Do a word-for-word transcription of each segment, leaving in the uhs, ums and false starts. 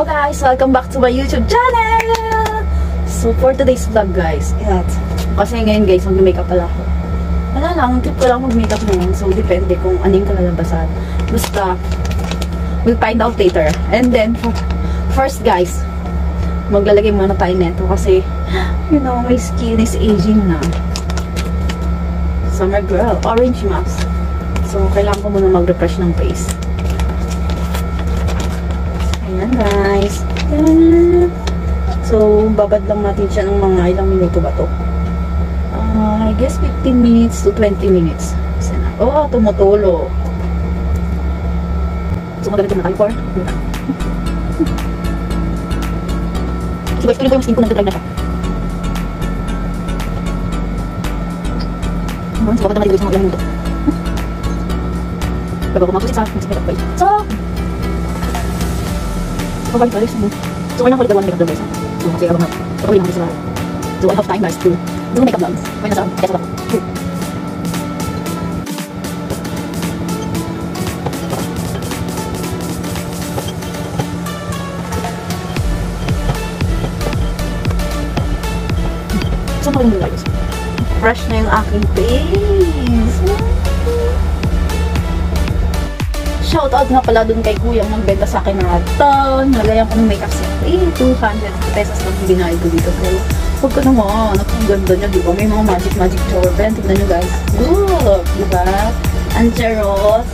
Hello guys! Welcome back to my YouTube channel! So for today's vlog guys, yan. Kasi ngayon guys, mag-makeup pala ako. Wala lang, tip ko lang mag-makeup ngayon. So depende kung ano yung kalalabasan. Basta, we'll find out later. And then, first guys, maglalagay muna tayo neto kasi, you know, my skin is aging na. Summer girl, orange mask. So, kailangan ko muna mag-refresh ng face. Ayan guys. Ayan. So, babad lang natin siya ng mga ilang minuto ba to? Uh, I guess fifteen minutes to twenty minutes. Oh, tumutulo. So, magalit na tayo for. So, guys, tuloy ko yung skin ko, nagtitry na siya. So, babad lang natin guys ng ilang minuto. Bago ko mapusit sa makeup guys. So, so guys, guys, so kailangan ko ulit gawin makeup guys. So, kasi abang patuloy lang ako sa bahay. So, I have time guys to do makeup vlogs. Kaya nasa kesa ako. So, ano ko guys? Fresh na yung aking face. Shoutout nga pala dun kay kuya magbenta sa akin ng aton. Nagayan ko ng makeup set. Eh, two hundred pesos lang yung binayad ko dito. Pero, huwag ka naman. Ang ganda niya, diba? May mga magic magic drawer pen. Tignan nyo guys. Look! Diba? Ang charot.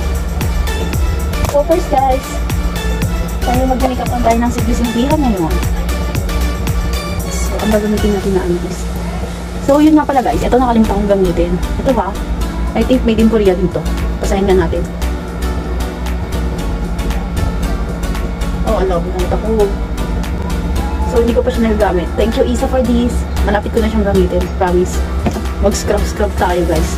So, first guys, tayo mag-makeup lang tayo ng simple-simplihan ngayon. So, ang gagamitin natin na ano guys. So, yun nga pala guys. Ito nakalimutan kong gamitin. Ito ba? I think made in Korea dito. Pasahin na natin. Oh, alam, nakita ko. So, hindi ko pa siya nagagamit. Thank you, Isa, for this. Malapit ko na siyang gamitin. Promise. Mag-scrub-scrub tayo, guys.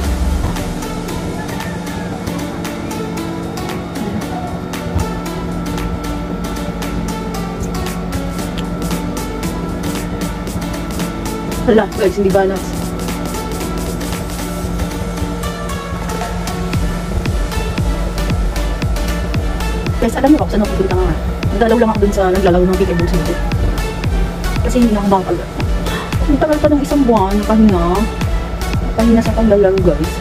Hala, guys, hindi balance. Guys, alam niyo ba kung saan ako pupunta nga? Nagdalaw lang ako dun sa naglalaw ng P K Books nito. Kasi hindi na ako makapag. Ang tagal pa ng isang buwan, nakahinga. Nakahinga sa paglalaro guys.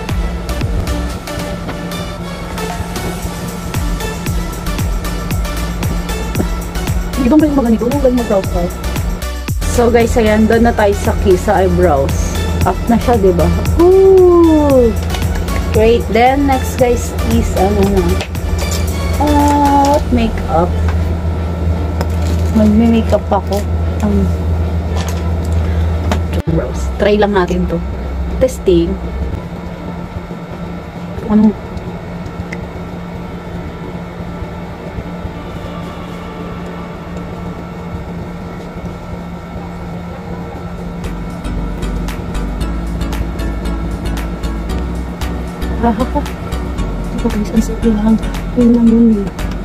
Hindi bang kayo maganito? Huwag kayo mag-brows ka. So guys, ayan, doon na tayo sa kiss sa eyebrows. Up na siya, diba? Ooh! Great. Then, next guys is, ano na? Uh, makeup. Magme-makeup ako. Um, brows. Try lang natin to. Testing. Ano? Hahaha. Ito guys, ang simple lang. Yun lang yun eh.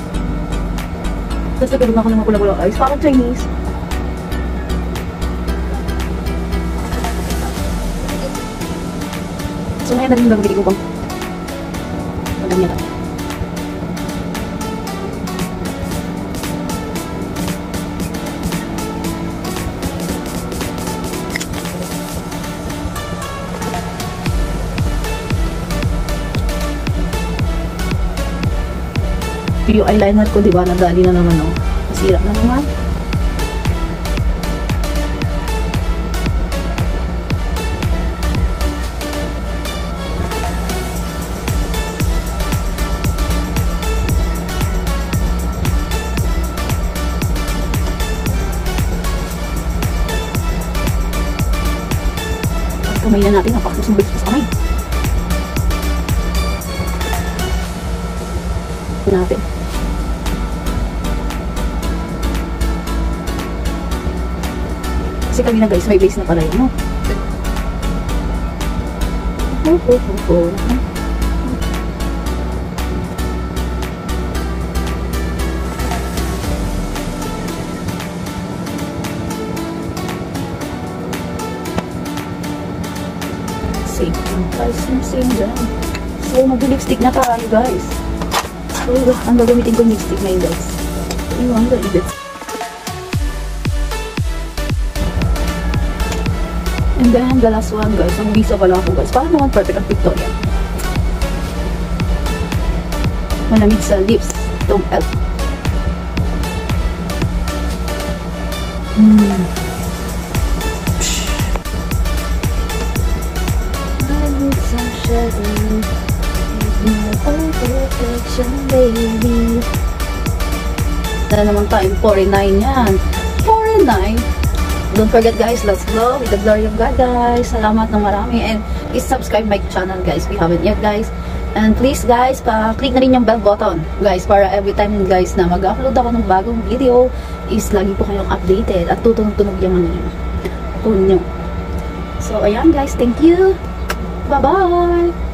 Tapos nagkaroon ako ng mga pula-pula eyes. Parang Chinese. So ngayon na rin yung gagawin ko bang magandang yan. Yung eyeliner ko, diba, nadali na naman, oh. Masira na naman. Kamay na natin, napakos ng bilis sa kamay. Natin. Kasi kanina guys, may base na pala yun, no? Oh, oh, oh, oh. Same. Same, same dyan. So, mag-lipstick na tayo, guys. So, ang gagamitin ko yung lipstick na yun, guys. Yung ang gagamitin. And then, the last one, guys. Ang visa pala ako, guys. Para naman perfect ang pictorial. Malamig sa lips. Don't help. Hmm. Malamig sa shadow. My own perfection, baby. Na naman tayo, forty-nine yan. forty-nine. Don't forget, guys, let's go with the glory of God, guys. Salamat ng marami. And please subscribe my channel, guys, if you haven't yet, guys. And please, guys, pa-click na rin yung bell button, guys, para every time, guys, na mag-upload ako ng bagong video, is lagi po kayong updated at tutunog-tunog yung ano yun. So, ayan, guys. Thank you. Bye-bye.